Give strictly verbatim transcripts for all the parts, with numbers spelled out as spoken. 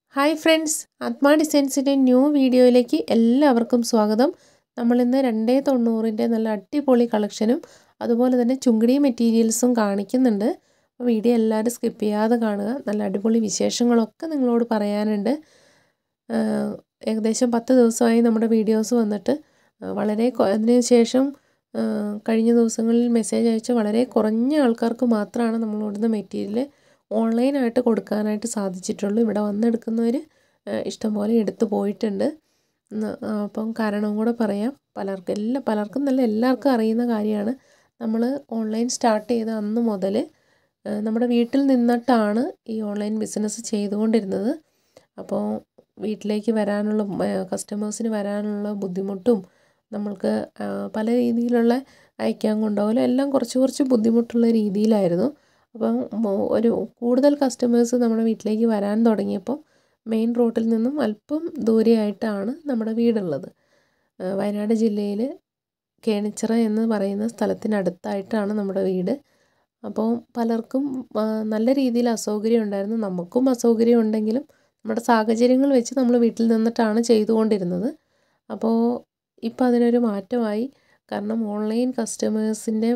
Hi friends, ആത്മാ ഡിസൈൻസിൻ്റെ new വീഡിയോയിലേക്ക് എല്ലാവർക്കും സ്വാഗതം. നമ്മളിന്ന് രണ്ടേ തൊണ്ണൂറിൻ്റെ നല്ല അടിപൊളി കളക്ഷനും അതുപോലെ തന്നെ ചുങ്കിടി മെറ്റീരിയൽസും കാണിക്കുന്നുണ്ട്. അപ്പോൾ വീഡിയോ എല്ലാവരും സ്കിപ്പ് ചെയ്യാതെ കാണുക. നല്ല അടിപൊളി വിശേഷങ്ങളൊക്കെ നിങ്ങളോട് പറയാനുണ്ട്. ഏകദേശം പത്ത് ദിവസമായി നമ്മുടെ വീഡിയോസ് വന്നിട്ട്. വളരെ അതിന് ശേഷം കഴിഞ്ഞ ദിവസങ്ങളിൽ മെസ്സേജ് അയച്ച വളരെ കുറഞ്ഞ ആൾക്കാർക്ക് മാത്രമാണ് നമ്മളോടുന്ന മെറ്റീരിയൽ ഓൺലൈനായിട്ട് കൊടുക്കാനായിട്ട് സാധിച്ചിട്ടുള്ളൂ. ഇവിടെ വന്നെടുക്കുന്നവർ ഇഷ്ടംപോലെ എടുത്തു പോയിട്ടുണ്ട്. അപ്പം കാരണം കൂടെ പറയാം. പലർക്കും എല്ലാ പലർക്കും നല്ല എല്ലാവർക്കും അറിയുന്ന കാര്യമാണ്. നമ്മൾ ഓൺലൈൻ സ്റ്റാർട്ട് ചെയ്ത അന്ന് മുതൽ നമ്മുടെ വീട്ടിൽ നിന്നിട്ടാണ് ഈ ഓൺലൈൻ ബിസിനസ് ചെയ്തുകൊണ്ടിരുന്നത്. അപ്പോൾ വീട്ടിലേക്ക് വരാനുള്ള കസ്റ്റമേഴ്സിന് വരാനുള്ള ബുദ്ധിമുട്ടും നമ്മൾക്ക് പല രീതിയിലുള്ള അയക്കാൻ കൊണ്ടുപോകലും എല്ലാം കുറച്ച് കുറച്ച് ബുദ്ധിമുട്ടുള്ള രീതിയിലായിരുന്നു. അപ്പം ഒരു കൂടുതൽ കസ്റ്റമേഴ്സ് നമ്മുടെ വീട്ടിലേക്ക് വരാൻ തുടങ്ങിയപ്പോൾ മെയിൻ റോഡിൽ നിന്നും അല്പം ദൂരെയായിട്ടാണ് നമ്മുടെ വീടുള്ളത്. വയനാട് ജില്ലയിൽ കേണിച്ചിറ എന്ന് പറയുന്ന സ്ഥലത്തിനടുത്തായിട്ടാണ് നമ്മുടെ വീട്. അപ്പോൾ പലർക്കും നല്ല രീതിയിൽ അസൗകര്യം ഉണ്ടായിരുന്നു. നമുക്കും അസൗകര്യം ഉണ്ടെങ്കിലും നമ്മുടെ സാഹചര്യങ്ങൾ വെച്ച് നമ്മൾ വീട്ടിൽ നിന്നിട്ടാണ് ചെയ്തുകൊണ്ടിരുന്നത്. അപ്പോൾ ഇപ്പോൾ അതിനൊരു മാറ്റമായി. കാരണം ഓൺലൈൻ കസ്റ്റമേഴ്സിൻ്റെ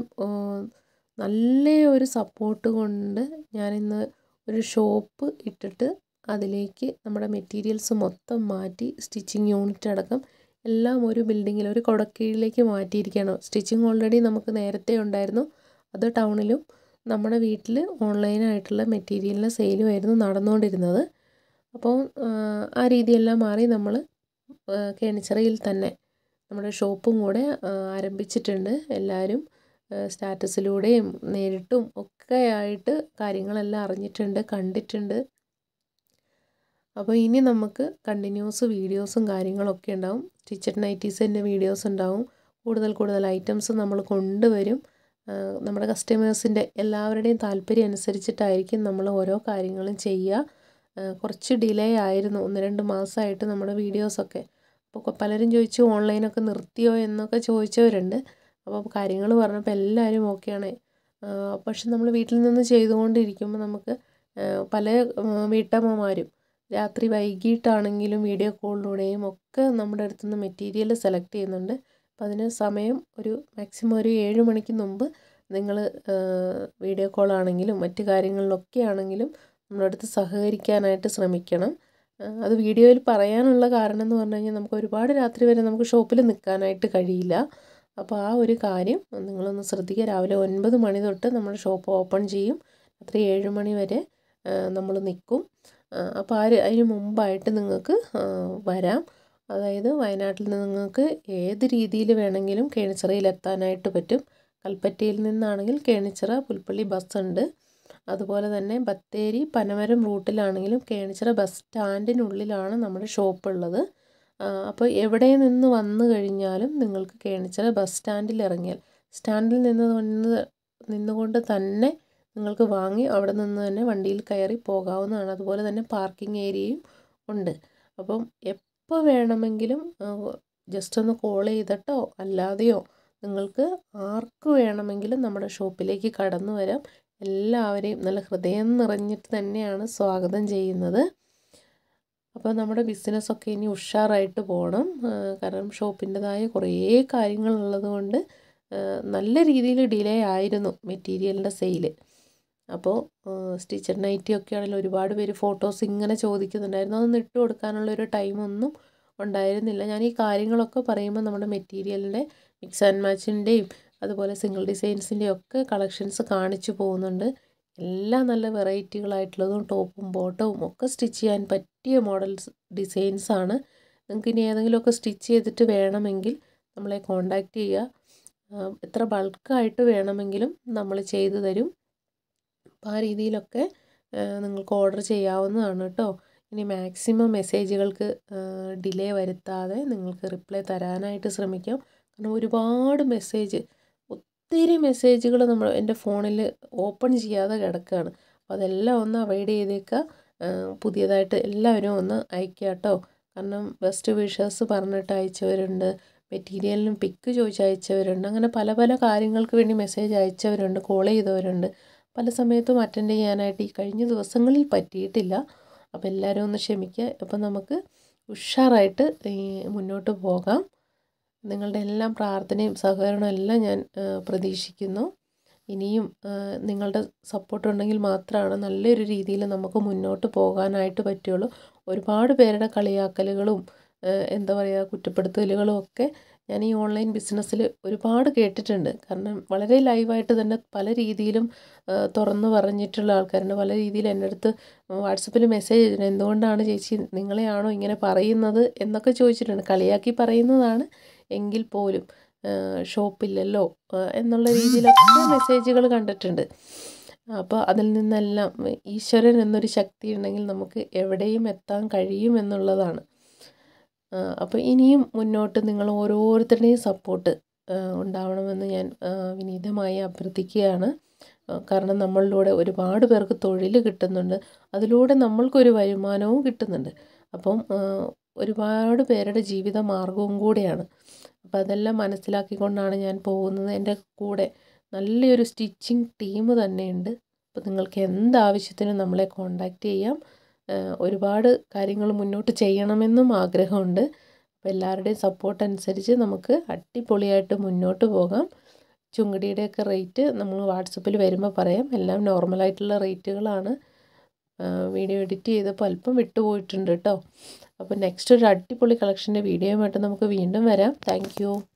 നല്ല ഒരു സപ്പോർട്ട് കൊണ്ട് ഞാനിന്ന് ഒരു ഷോപ്പ് ഇട്ടിട്ട് അതിലേക്ക് നമ്മുടെ മെറ്റീരിയൽസ് മൊത്തം മാറ്റി സ്റ്റിച്ചിങ് യൂണിറ്റ് അടക്കം എല്ലാം ഒരു ബിൽഡിങ്ങിൽ ഒരു കുടക്കീഴിലേക്ക് മാറ്റിയിരിക്കുകയാണ്. സ്റ്റിച്ചിങ് ഓൾറെഡി നമുക്ക് നേരത്തെ ഉണ്ടായിരുന്നു. അത് ടൗണിലും നമ്മുടെ വീട്ടിൽ ഓൺലൈനായിട്ടുള്ള മെറ്റീരിയലിൻ്റെ സെയിലുമായിരുന്നു നടന്നുകൊണ്ടിരുന്നത്. അപ്പോൾ ആ രീതിയെല്ലാം മാറി നമ്മൾ കേണിച്ചിറയിൽ തന്നെ നമ്മുടെ ഷോപ്പും കൂടെ ആരംഭിച്ചിട്ടുണ്ട്. എല്ലാവരും സ്റ്റാറ്റസിലൂടെയും നേരിട്ടും ഒക്കെ ആയിട്ട് കാര്യങ്ങളെല്ലാം അറിഞ്ഞിട്ടുണ്ട്, കണ്ടിട്ടുണ്ട്. അപ്പോൾ ഇനി നമുക്ക് കണ്ടിന്യൂസ് വീഡിയോസും കാര്യങ്ങളൊക്കെ ഉണ്ടാവും. സ്റ്റിച്ചഡ് നൈറ്റീസിൻ്റെ വീഡിയോസ് ഉണ്ടാവും. കൂടുതൽ കൂടുതൽ ഐറ്റംസ് നമ്മൾ കൊണ്ടുവരും. നമ്മുടെ കസ്റ്റമേഴ്സിൻ്റെ എല്ലാവരുടെയും താല്പര്യം അനുസരിച്ചിട്ടായിരിക്കും നമ്മൾ ഓരോ കാര്യങ്ങളും ചെയ്യുക. കുറച്ച് ഡിലേ ആയിരുന്നു, ഒന്ന് രണ്ട് മാസമായിട്ട് നമ്മുടെ വീഡിയോസൊക്കെ. അപ്പോൾ പലരും ചോദിച്ചു ഓൺലൈനൊക്കെ നിർത്തിയോ എന്നൊക്കെ ചോദിച്ചവരുണ്ട്. അപ്പോൾ കാര്യങ്ങൾ പറഞ്ഞപ്പോൾ എല്ലാവരും ഓക്കെയാണ്. പക്ഷെ നമ്മൾ വീട്ടിൽ നിന്ന് ചെയ്തുകൊണ്ടിരിക്കുമ്പോൾ നമുക്ക് പല വീട്ടമ്മമാരും രാത്രി വൈകിട്ടാണെങ്കിലും വീഡിയോ കോളിലൂടെയും ഒക്കെ നമ്മുടെ അടുത്തുനിന്ന് മെറ്റീരിയൽ സെലക്ട് ചെയ്യുന്നുണ്ട്. അപ്പോൾ അതിന് സമയം ഒരു മാക്സിമം ഒരു ഏഴ് മണിക്ക് മുമ്പ് നിങ്ങൾ വീഡിയോ കോളാണെങ്കിലും മറ്റു കാര്യങ്ങളിലൊക്കെ ആണെങ്കിലും നമ്മുടെ അടുത്ത് സഹകരിക്കാനായിട്ട് ശ്രമിക്കണം. അത് വീഡിയോയിൽ പറയാനുള്ള കാരണം എന്ന് പറഞ്ഞു കഴിഞ്ഞാൽ നമുക്ക് ഒരുപാട് രാത്രി വരെ നമുക്ക് ഷോപ്പിൽ നിൽക്കാനായിട്ട് കഴിയില്ല. അപ്പോൾ ആ ഒരു കാര്യം നിങ്ങളൊന്ന് ശ്രദ്ധിക്കുക. രാവിലെ ഒൻപത് മണി തൊട്ട് നമ്മൾ ഷോപ്പ് ഓപ്പൺ ചെയ്യും. രാത്രി ഏഴ് മണി വരെ നമ്മൾ നിൽക്കും. അപ്പോൾ ആ അതിന് മുമ്പായിട്ട് നിങ്ങൾക്ക് വരാം. അതായത് വയനാട്ടിൽ നിന്ന് നിങ്ങൾക്ക് ഏത് രീതിയിൽ വേണമെങ്കിലും കേണിച്ചിറയിൽ എത്താനായിട്ട് പറ്റും. കൽപ്പറ്റയിൽ നിന്നാണെങ്കിൽ കേണിച്ചിറ പുൽപ്പള്ളി ബസ്സുണ്ട്. അതുപോലെ തന്നെ ബത്തേരി പനമരം റൂട്ടിലാണെങ്കിലും കേണിച്ചിറ ബസ് സ്റ്റാൻഡിനുള്ളിലാണ് നമ്മുടെ ഷോപ്പ് ഉള്ളത്. അപ്പോൾ എവിടെ നിന്ന് വന്നു കഴിഞ്ഞാലും നിങ്ങൾക്ക് കേണിച്ചിറ ബസ് സ്റ്റാൻഡിൽ ഇറങ്ങിയാൽ സ്റ്റാൻഡിൽ നിന്ന് നിന്ന് നിന്നുകൊണ്ട് തന്നെ നിങ്ങൾക്ക് വാങ്ങി അവിടെ നിന്ന് തന്നെ വണ്ടിയിൽ കയറി പോകാവുന്നതാണ്. അതുപോലെ തന്നെ പാർക്കിംഗ് ഏരിയയും ഉണ്ട്. അപ്പം എപ്പോൾ വേണമെങ്കിലും ജസ്റ്റ് ഒന്ന് കോൾ ചെയ്തിട്ടോ അല്ലാതെയോ നിങ്ങൾക്ക് ആർക്ക് വേണമെങ്കിലും നമ്മുടെ ഷോപ്പിലേക്ക് കടന്നു വരാം. എല്ലാവരെയും നല്ല ഹൃദയം നിറഞ്ഞിട്ട് തന്നെയാണ് സ്വാഗതം ചെയ്യുന്നത്. അപ്പോൾ നമ്മുടെ ബിസിനസ്സൊക്കെ ഇനി ഉഷാറായിട്ട് പോകണം. കാരണം ഷോപ്പിൻ്റെതായ കുറേ കാര്യങ്ങളുള്ളത് കൊണ്ട് നല്ല രീതിയിൽ ഡിലേ ആയിരുന്നു മെറ്റീരിയലിൻ്റെ സെയിൽ. അപ്പോൾ സ്റ്റിച്ചഡ് നൈറ്റിയൊക്കെ ആണെങ്കിലും ഒരുപാട് പേര് ഫോട്ടോസ് ഇങ്ങനെ ചോദിക്കുന്നുണ്ടായിരുന്നു. അതൊന്നും ഇട്ട് കൊടുക്കാനുള്ളൊരു ടൈമൊന്നും ഉണ്ടായിരുന്നില്ല. ഞാൻ ഈ കാര്യങ്ങളൊക്കെ പറയുമ്പോൾ നമ്മുടെ മെറ്റീരിയലിൻ്റെ മിക്സ് ആൻഡ് മാച്ചിൻ്റെയും അതുപോലെ സിംഗിൾ ഡിസൈൻസിൻ്റെ ഒക്കെ കളക്ഷൻസ് കാണിച്ചു പോകുന്നുണ്ട്. എല്ലാം നല്ല വെറൈറ്റികളായിട്ടുള്ളതും ടോപ്പും ബോട്ടവും ഒക്കെ സ്റ്റിച്ച് ചെയ്യാൻ പറ്റിയ മോഡൽസ് ഡിസൈൻസാണ്. നിങ്ങൾക്ക് ഇനി ഏതെങ്കിലുമൊക്കെ സ്റ്റിച്ച് ചെയ്തിട്ട് വേണമെങ്കിൽ നമ്മളെ കോണ്ടാക്റ്റ് ചെയ്യുക. എത്ര ബൾക്കായിട്ട് വേണമെങ്കിലും നമ്മൾ ചെയ്തു തരും. അപ്പോൾ ആ രീതിയിലൊക്കെ നിങ്ങൾക്ക് ഓർഡർ ചെയ്യാവുന്നതാണ് കേട്ടോ. ഇനി മാക്സിമം മെസ്സേജുകൾക്ക് ഡിലേ വരുത്താതെ നിങ്ങൾക്ക് റിപ്ലൈ തരാനായിട്ട് ശ്രമിക്കാം. കാരണം ഒരുപാട് മെസ്സേജ് ഒത്തിരി മെസ്സേജുകൾ നമ്മൾ എൻ്റെ ഫോണിൽ ഓപ്പൺ ചെയ്യാതെ കിടക്കുകയാണ്. അപ്പോൾ അതെല്ലാം ഒന്ന് അവോയ്ഡ് ചെയ്തേക്കുക. പുതിയതായിട്ട് എല്ലാവരും ഒന്ന് അയക്കുക കേട്ടോ. കാരണം ബെസ്റ്റ് വിഷേഴ്സ് പറഞ്ഞിട്ട് അയച്ചവരുണ്ട്, മെറ്റീരിയലിനും പിക്ക് ചോദിച്ച് അയച്ചവരുണ്ട്. അങ്ങനെ പല പല കാര്യങ്ങൾക്ക് വേണ്ടി മെസ്സേജ് അയച്ചവരുണ്ട്, കോൾ ചെയ്തവരുണ്ട്. പല സമയത്തും അറ്റൻഡ് ചെയ്യാനായിട്ട് ഈ കഴിഞ്ഞ ദിവസങ്ങളിൽ പറ്റിയിട്ടില്ല. അപ്പോൾ എല്ലാവരും ഒന്ന് ക്ഷമിക്കുക. അപ്പോൾ നമുക്ക് ഉഷാറായിട്ട് മുന്നോട്ട് പോകാം. നിങ്ങളുടെ എല്ലാം പ്രാർത്ഥനയും സഹകരണവും എല്ലാം ഞാൻ പ്രതീക്ഷിക്കുന്നു. ഇനിയും നിങ്ങളുടെ സപ്പോർട്ട് ഉണ്ടെങ്കിൽ മാത്രമാണ് നല്ലൊരു രീതിയിൽ നമുക്ക് മുന്നോട്ട് പോകാനായിട്ട് പറ്റുള്ളൂ. ഒരുപാട് പേരുടെ കളിയാക്കലുകളും എന്താ പറയുക കുറ്റപ്പെടുത്തലുകളും ഒക്കെ ഞാൻ ഈ ഓൺലൈൻ ബിസിനസ്സിൽ ഒരുപാട് കേട്ടിട്ടുണ്ട്. കാരണം വളരെ ലൈവായിട്ട് തന്നെ പല രീതിയിലും തുറന്നു പറഞ്ഞിട്ടുള്ള ആൾക്കാരുണ്ട്. പല രീതിയിൽ എൻ്റെ അടുത്ത് വാട്സപ്പിൽ മെസ്സേജ് ചെയ്തിട്ടുണ്ട്. എന്തുകൊണ്ടാണ് ചേച്ചി നിങ്ങളെയാണോ ഇങ്ങനെ പറയുന്നത് എന്നൊക്കെ ചോദിച്ചിട്ടുണ്ട്. കളിയാക്കി പറയുന്നതാണ് എങ്കിൽ പോലും ഷോപ്പില്ലല്ലോ എന്നുള്ള രീതിയിലൊക്കെ മെസ്സേജുകൾ കണ്ടിട്ടുണ്ട്. അപ്പോൾ അതിൽ നിന്നെല്ലാം ഈശ്വരൻ എന്നൊരു ശക്തി ഉണ്ടെങ്കിൽ നമുക്ക് എവിടെയും എത്താൻ കഴിയും എന്നുള്ളതാണ്. അപ്പോൾ ഇനിയും മുന്നോട്ട് നിങ്ങൾ ഓരോരുത്തരുടെയും സപ്പോർട്ട് ഉണ്ടാവണമെന്ന് ഞാൻ വിനീതമായി അഭ്യർത്ഥിക്കുകയാണ്. കാരണം നമ്മളിലൂടെ ഒരുപാട് പേർക്ക് തൊഴിൽ കിട്ടുന്നുണ്ട്, അതിലൂടെ നമ്മൾക്കൊരു വരുമാനവും കിട്ടുന്നുണ്ട്. അപ്പം ഒരുപാട് പേരുടെ ജീവിത മാർഗവും കൂടെയാണ്. അപ്പോൾ അതെല്ലാം മനസ്സിലാക്കിക്കൊണ്ടാണ് ഞാൻ പോകുന്നത്. എൻ്റെ കൂടെ നല്ലൊരു സ്റ്റിച്ചിങ് ടീം തന്നെയുണ്ട്. അപ്പോൾ നിങ്ങൾക്ക് എന്താവശ്യത്തിനും നമ്മളെ കോൺടാക്റ്റ് ചെയ്യാം. ഒരുപാട് കാര്യങ്ങൾ മുന്നോട്ട് ചെയ്യണമെന്നും ആഗ്രഹമുണ്ട്. അപ്പോൾ എല്ലാവരുടെയും സപ്പോർട്ട് അനുസരിച്ച് നമുക്ക് അടിപൊളിയായിട്ട് മുന്നോട്ട് പോകാം. ചുങ്കടിയുടെയൊക്കെ റേറ്റ് നമ്മൾ വാട്സപ്പിൽ വരുമ്പോൾ പറയാം. എല്ലാം നോർമലായിട്ടുള്ള റേറ്റുകളാണ്. വീഡിയോ എഡിറ്റ് ചെയ്തപ്പോൾ അല്പം വിട്ടുപോയിട്ടുണ്ട് കേട്ടോ. അപ്പോൾ നെക്സ്റ്റ് ഒരു അടിപൊളി കളക്ഷൻ്റെ വീഡിയോയുമായിട്ട് നമുക്ക് വീണ്ടും വരാം. Thank U.